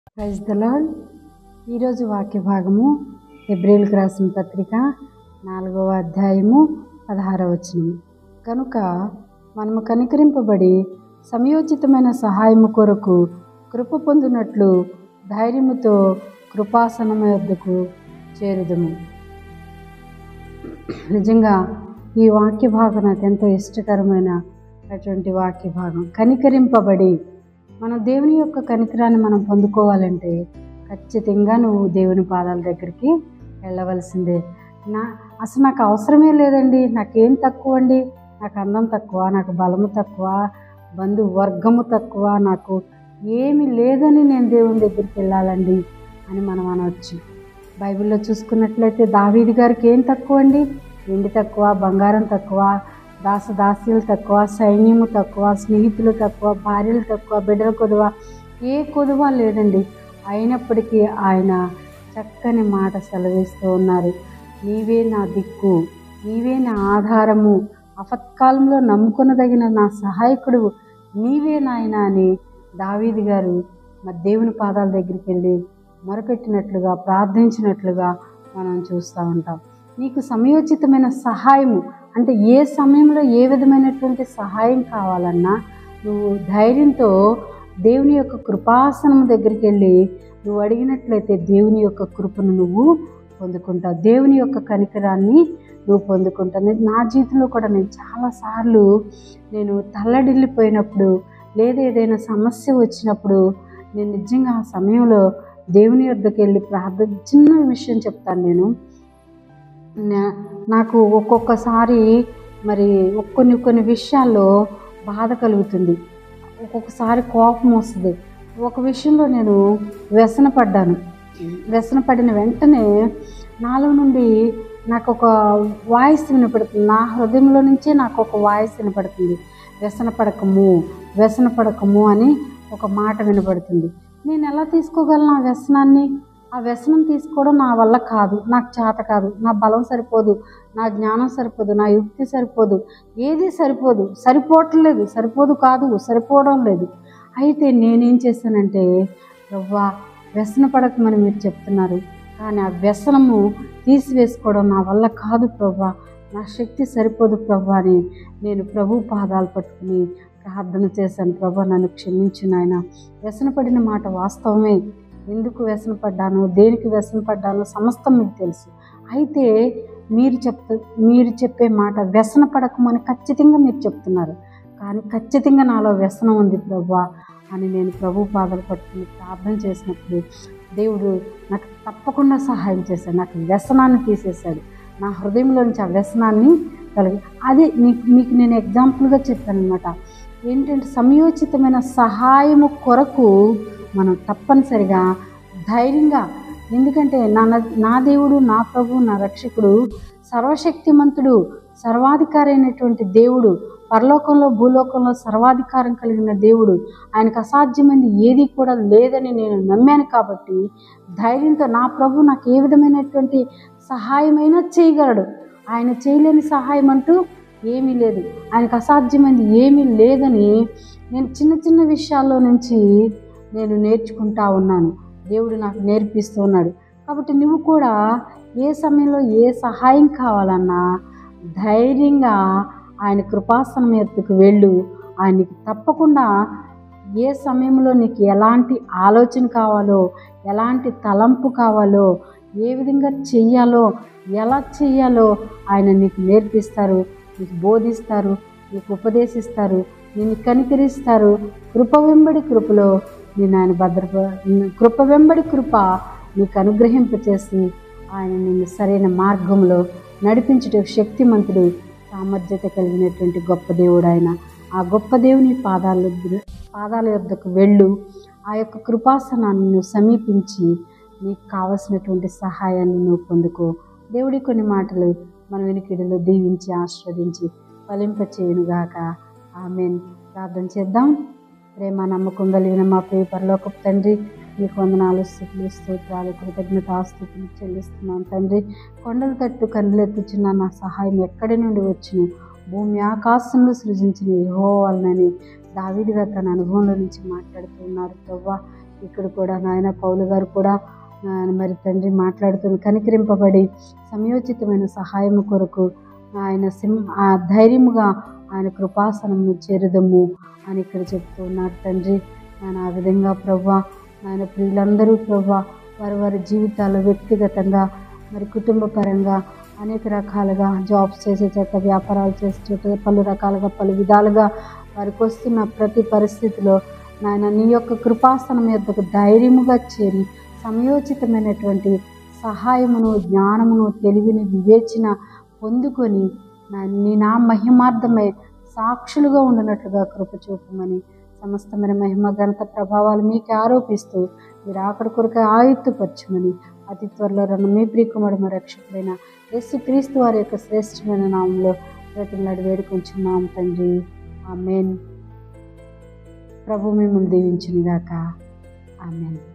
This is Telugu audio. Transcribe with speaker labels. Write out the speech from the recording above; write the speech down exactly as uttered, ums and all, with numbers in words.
Speaker 1: Praise the lord. ఈరోజు వాక్య భాగము హెబ్రీయులకు రాసిన పత్రిక నాలుగవ అధ్యాయము పదహారవ వచనము. కనుక మనము కనికరింపబడి సమయోచితమైన సహాయము కొరకు కృప పొందినట్లు ధైర్యముతో కృపాసనము యొద్దకు చేరుదము. నిజంగా ఈ వాక్య భాగం నాకు ఎంతో ఇష్టకరమైన అటువంటి వాక్య భాగం. కనికరింపబడి, మన దేవుని యొక్క కనికరాన్ని మనం పొందుకోవాలంటే ఖచ్చితంగా నువ్వు దేవుని పాదాల దగ్గరికి వెళ్ళవలసిందే. నా అసలు నాకు అవసరమే లేదండి, నాకేం తక్కువ అండి, నాకు అందం తక్కువ, నాకు బలము తక్కువ, బంధు వర్గము తక్కువ, నాకు ఏమి లేదని నేను దేవుని దగ్గరికి వెళ్ళాలండి అని మనం అనవచ్చు. బైబిల్లో చూసుకున్నట్లయితే దావీదు గారికి ఏం తక్కువ అండి? వెండి తక్కువ, బంగారం తక్కువ, దాసదాసీలు తక్కువ, సైన్యము తక్కువ, స్నేహితులు తక్కువ, భార్యలు తక్కువ, బిడ్డల కొదువ, ఏ కొదువ లేదండి. అయినప్పటికీ ఆయన చక్కని మాట సెలవిస్తూ ఉన్నారు. నీవే నా దిక్కు, నీవే నా ఆధారము, ఆపత్కాలంలో నమ్ముకొనదగిన నా సహాయకుడు నీవే నాయన అని దావీదు గారు మరి దేవుని పాదాల దగ్గరికి వెళ్ళి మొరపెట్టినట్లుగా, ప్రార్థించినట్లుగా మనం చూస్తూ ఉంటాం. నీకు సమయోచితమైన సహాయము అంటే ఏ సమయంలో ఏ విధమైనటువంటి సహాయం కావాలన్నా నువ్వు ధైర్యంతో దేవుని యొక్క కృపాసనం దగ్గరికి వెళ్ళి నువ్వు అడిగినట్లయితే దేవుని యొక్క కృపను నువ్వు పొందుకుంటావు, దేవుని యొక్క కనికరాన్ని నువ్వు పొందుకుంటావు. నా జీవితంలో కూడా నేను చాలాసార్లు నేను తల్లడిల్లిపోయినప్పుడు లేదా ఏదైనా సమస్య వచ్చినప్పుడు నేను నిజంగా ఆ సమయంలో దేవుని యొద్దకు వెళ్ళి ప్రార్థన, చిన్న విషయం చెప్తాను. నేను నాకు ఒక్కొక్కసారి మరి కొన్ని కొన్ని విషయాల్లో బాధ కలుగుతుంది, ఒక్కొక్కసారి కోపం వస్తుంది. ఒక విషయంలో నేను వ్యసన పడ్డాను. వ్యసన పడిన వెంటనే నాలో నుండి నాకు ఒక వాయిస్ వినపడుతుంది, నా హృదయంలో నుంచే నాకు ఒక వాయిస్ వినపడుతుంది. వ్యసన పడకము వ్యసన పడకము అని ఒక మాట వినపడుతుంది. నేను ఎలా తీసుకోగలను ఆ వ్యసనాన్ని? ఆ వ్యసనం తీసుకోవడం నా వల్ల కాదు, నాకు చేత కాదు, నా బలం సరిపోదు, నా జ్ఞానం సరిపోదు, నా యుక్తి సరిపోదు, ఏది సరిపోదు, సరిపోవట్లేదు, సరిపోదు కాదు, సరిపోవడం లేదు. అయితే నేనేం చేశానంటే, ప్రవ్వా వ్యసన పడకమని మీరు చెప్తున్నారు, కానీ ఆ వ్యసనము తీసివేసుకోవడం నా వల్ల కాదు ప్రవ్వా, నా శక్తి సరిపోదు ప్రవ్వా అని నేను ప్రభు పాదాలు పట్టుకుని ప్రార్థన చేశాను. ప్రభా నన్ను క్షమించు నాయన. వ్యసన పడిన మాట వాస్తవమే. ఎందుకు వ్యసన పడ్డాను, దేనికి వ్యసన పడ్డానో సమస్తం మీకు తెలుసు. అయితే మీరు చెప్త మీరు చెప్పే మాట వ్యసన పడకమని ఖచ్చితంగా మీరు చెప్తున్నారు, కానీ ఖచ్చితంగా నాలో వ్యసనం ఉంది ప్రభువా అని నేను ప్రభు పాదాలు పట్టుకుని ప్రార్థన చేసినప్పుడు దేవుడు నాకు తప్పకుండా సహాయం చేశాడు. నాకు వ్యసనాన్ని తీసేశాడు, నా హృదయంలో నుంచి ఆ వ్యసనాన్ని కలిగి. అదే మీకు మీకు నేను ఎగ్జాంపుల్గా చెప్పాను అనమాట. ఏంటంటే సమయోచితమైన సహాయము కొరకు మనం తప్పనిసరిగా ధైర్యంగా, ఎందుకంటే నా నా దేవుడు, నా ప్రభు, నా రక్షకుడు సర్వశక్తిమంతుడు, సర్వాధికారి అయినటువంటి దేవుడు, పరలోకంలో భూలోకంలో సర్వాధికారం కలిగిన దేవుడు. ఆయనకు అసాధ్యమైనది ఏది కూడా లేదని నేను నమ్మాను. కాబట్టి ధైర్యంతో నా ప్రభు నాకు ఏ విధమైనటువంటి సహాయమైనా చేయగలడు, ఆయన చేయలేని సహాయం అంటూ ఏమీ లేదు, ఆయనకు అసాధ్యమైనది ఏమీ లేదని నేను చిన్న చిన్న విషయాల్లో నుంచి నేను నేర్చుకుంటా ఉన్నాను. దేవుడు నాకు నేర్పిస్తూ ఉన్నాడు. కాబట్టి నువ్వు కూడా ఏ సమయంలో ఏ సహాయం కావాలన్నా ధైర్యంగా ఆయన కృపాసనం ఎత్తుకు వెళ్ళు. ఆయనకి తప్పకుండా ఏ సమయంలో నీకు ఎలాంటి ఆలోచన కావాలో, ఎలాంటి తలంపు కావాలో, ఏ విధంగా చెయ్యాలో, ఎలా చెయ్యాలో ఆయన నీకు నేర్పిస్తారు, నీకు బోధిస్తారు, నీకు ఉపదేశిస్తారు, నిన్ను కనికరిస్తారు. కృప వెంబడి కృపలో నేను ఆయన భద్రప కృప వెంబడి కృప నీకు అనుగ్రహింపచేసి ఆయన నిన్ను సరైన మార్గంలో నడిపించుటకు శక్తిమంతుడు, సామర్థ్యత కలిగినటువంటి గొప్ప దేవుడు ఆయన. ఆ గొప్ప దేవుని పాదాల పాదాల యొద్దకు వెళ్ళు. ఆ యొక్క కృపాసనాన్ని నువ్వు సమీపించి నీకు కావలసినటువంటి సహాయాన్ని నువ్వు పొందుకో. దేవుడి కొన్ని మాటలు మన వెనుకిడిలో దీవించి ఆస్వాదించి ఫలింపచేయునుగాక. ఆమేన్. ప్రార్థన చేద్దాం. ప్రేమ నమ్మకం కలిగిన మా ప్రియ పరలోకపు తండ్రి, మీకు వందనాలు, స్తుతులు, స్తోత్రాలు, కృతజ్ఞతాస్తుతులు చెల్లిస్తున్నాను తండ్రి. కొండలు తట్టు కన్నులెత్తుచున్న నా సహాయం ఎక్కడి నుండి వచ్చును? భూమి ఆకాశంలో సృజించిన యెహోవా వలనని దావీదుగా తన అనుభవంలో నుంచి మాట్లాడుతూ ఉన్నారు. ప్రభువా ఇక్కడ కూడా నాయన పౌలు గారు కూడా నాయన మరి తండ్రి మాట్లాడుతున్న కనికరింపబడి సమయోచితమైన సహాయం కొరకు ఆయన సిం ఆ ధైర్యముగా ఆయన కృపాసనము చేరుదము అని ఇక్కడ చెప్తూ ఉన్నారు తండ్రి. ఆయన ఆ విధంగా ప్రభా ఆయన ప్రియులందరూ ప్రభా వారి వారి జీవితాల్లో వ్యక్తిగతంగా మరి కుటుంబ పరంగా అనేక రకాలుగా జాబ్స్ చేసే చోట, వ్యాపారాలు చేసే చోట, పలు రకాలుగా పలు విధాలుగా వారికి వస్తున్న ప్రతి పరిస్థితిలో నాయన నీ యొక్క కృపాసనం యొద్దకు ధైర్యముగా చేరి సమయోచితమైనటువంటి సహాయమును, జ్ఞానమును, తెలివిని, వివేచన పొందుకొని నీ నా మహిమార్థమై సాక్షులుగా ఉండినట్లుగా కృప చూపమని సమస్తమైన మహిమ ఘనత ప్రభావాలు మీకు ఆరోపిస్తూ మీరు ఆఖరి కొరకు ఆయుత్తుపరచమని అతి త్వరలో రన్న మీ ప్రియకుమారుడు మా రక్షకుడైన యేసుక్రీస్తు వారి యొక్క శ్రేష్టమైన నామంలో బ్రతిమలాడి వేడుకొంచున్నాం తండ్రి. ఆమేన్. ప్రభు మిమ్మల్ని దీవించునుగాక. ఆమేన్.